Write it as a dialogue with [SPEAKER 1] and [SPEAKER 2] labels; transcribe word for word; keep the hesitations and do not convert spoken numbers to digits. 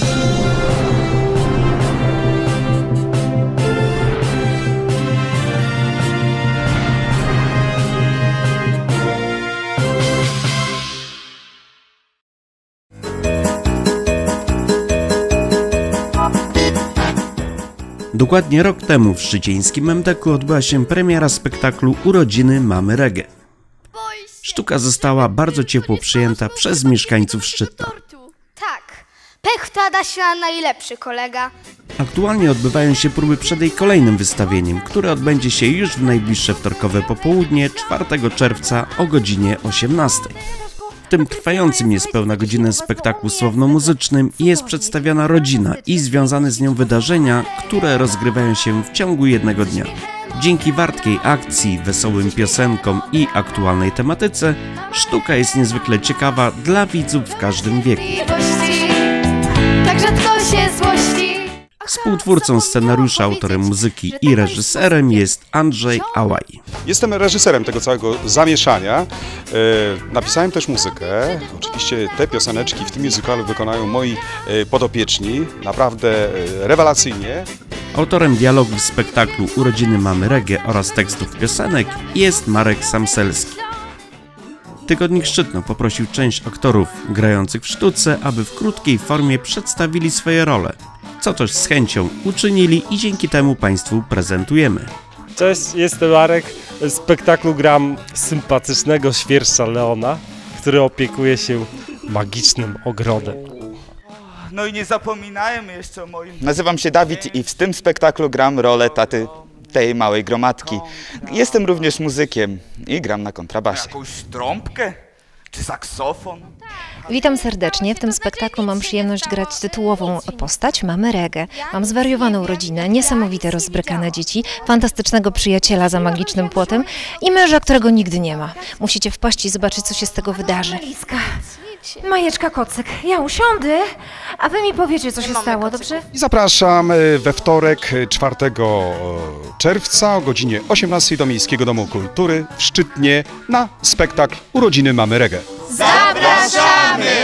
[SPEAKER 1] Dokładnie rok temu w szczycieńskim em de ku odbyła się premiera spektaklu Urodziny Mamy Reggae. Sztuka została bardzo ciepło przyjęta przez mieszkańców Szczytna.
[SPEAKER 2] Tak, pech wpada się na najlepszy, kolega.
[SPEAKER 1] Aktualnie odbywają się próby przed jej kolejnym wystawieniem, które odbędzie się już w najbliższe wtorkowe popołudnie, czwartego czerwca o godzinie osiemnastej. W tym trwającym niespełna godzinę spektaklu słowno-muzycznym jest przedstawiana rodzina i związane z nią wydarzenia, które rozgrywają się w ciągu jednego dnia. Dzięki wartkiej akcji, wesołym piosenkom i aktualnej tematyce, sztuka jest niezwykle ciekawa dla widzów w każdym wieku. Współtwórcą scenariusza, autorem muzyki i reżyserem jest Andrzej Ałaj.
[SPEAKER 3] Jestem reżyserem tego całego zamieszania. E, napisałem też muzykę. Oczywiście te pioseneczki w tym musicalu wykonają moi e, podopieczni. Naprawdę e, rewelacyjnie.
[SPEAKER 1] Autorem dialogów w spektaklu Urodziny Mamy Reggae oraz tekstów piosenek jest Marek Samselski. Tygodnik Szczytno poprosił część aktorów grających w sztuce, aby w krótkiej formie przedstawili swoje role, co też z chęcią uczynili i dzięki temu Państwu prezentujemy.
[SPEAKER 4] Cześć, jestem Marek. W spektaklu gram sympatycznego świersza Leona, który opiekuje się magicznym ogrodem.
[SPEAKER 5] No i nie zapominajmy jeszcze o moim...
[SPEAKER 6] Nazywam się Dawid i w tym spektaklu gram rolę taty tej małej gromadki. Jestem również muzykiem i gram na kontrabasie.
[SPEAKER 5] Jakąś trąbkę? Czy saksofon?
[SPEAKER 7] Witam serdecznie. W tym spektaklu mam przyjemność grać tytułową postać Mamy Reggae. Mam zwariowaną rodzinę, niesamowite rozbrykane dzieci, fantastycznego przyjaciela za magicznym płotem i męża, którego nigdy nie ma. Musicie wpaść i zobaczyć, co się z tego wydarzy.
[SPEAKER 8] Majeczka Kocyk, ja usiądę, a wy mi powiecie, co się stało, dobrze?
[SPEAKER 3] I zapraszam we wtorek, czwartego czerwca o godzinie osiemnastej do Miejskiego Domu Kultury w Szczytnie na spektakl Urodziny Mamy Reggae.
[SPEAKER 2] Zapraszamy!